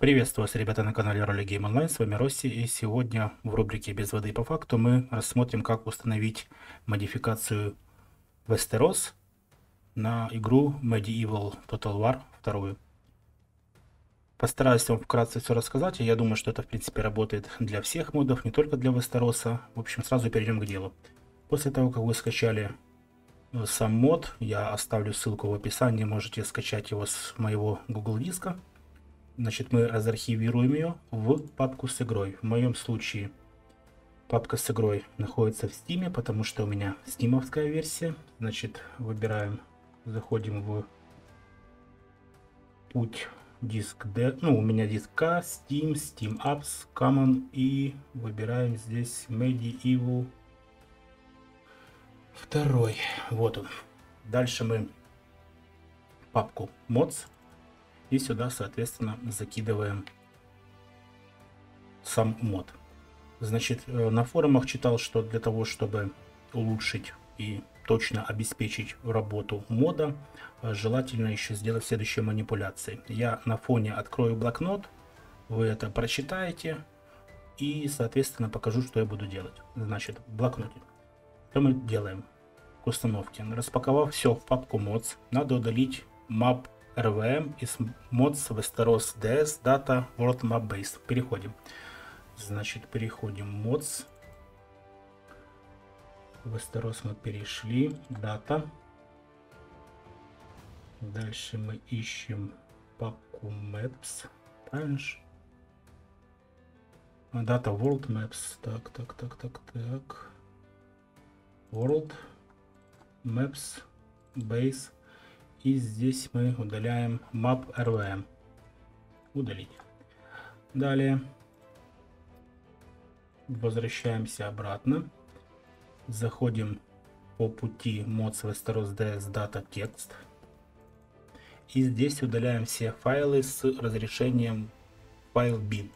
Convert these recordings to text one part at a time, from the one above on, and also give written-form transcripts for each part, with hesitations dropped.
Приветствую вас, ребята, на канале Роли Гейм Онлайн, с вами Росси, и сегодня в рубрике «Без воды и по факту» мы рассмотрим, как установить модификацию Westeros на игру Medieval Total War 2. Постараюсь вам вкратце все рассказать, и я думаю, что это в принципе работает для всех модов, не только для Westeros. В общем, сразу перейдем к делу. После того, как вы скачали сам мод, я оставлю ссылку в описании, можете скачать его с моего Google диска. Значит, мы разархивируем ее в папку с игрой. В моем случае папка с игрой находится в Steam, потому что у меня стимовская версия. Значит, выбираем, заходим в путь диск D. Ну, у меня диск K, Steam, Steam Apps, Common, и выбираем здесь Medieval 2. Вот он. Дальше мы папку Mods. И сюда, соответственно, закидываем сам мод. Значит, на форумах читал, что для того, чтобы улучшить и точно обеспечить работу мода, желательно еще сделать следующие манипуляции. Я на фоне открою блокнот, вы это прочитаете и, соответственно, покажу, что я буду делать. Значит, в блокноте. Что мы делаем к установке? Распаковав все в папку Mods, надо удалить map RVM из mods Westeros DS Data World Map Base. Переходим. Значит, переходим mods. Westeros мы перешли. Data. Дальше мы ищем папку Maps. Правильно? Data World Maps. Так. World Maps Base. И здесь мы удаляем map RVM. Удалить. Далее возвращаемся обратно. Заходим по пути mods Westeros DS Data Text. И здесь удаляем все файлы с разрешением файл bin.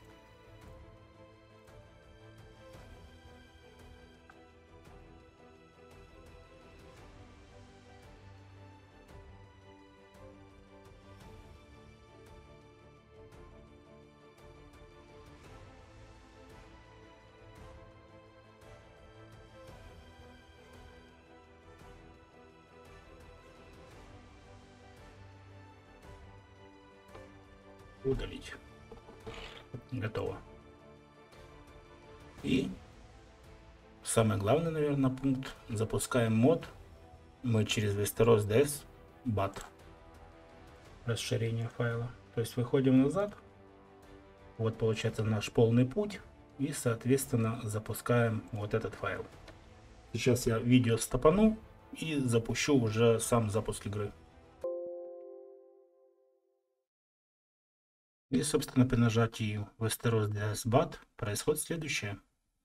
Удалить. Готово. И самый главный, наверное, пункт. Запускаем мод. Мы через Westeros DS BAT. Расширение файла. То есть выходим назад. Вот получается наш полный путь. И, соответственно, запускаем вот этот файл. Сейчас я видео стопану и запущу уже сам запуск игры. И, собственно, при нажатии Westeros DS BAT происходит следующее.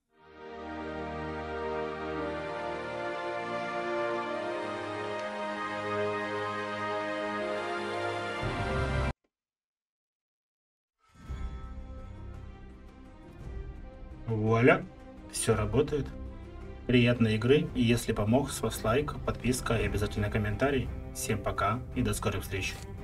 Вуаля, все работает. Приятной игры, и если помог, с вас лайк, подписка и обязательно комментарий. Всем пока и до скорых встреч.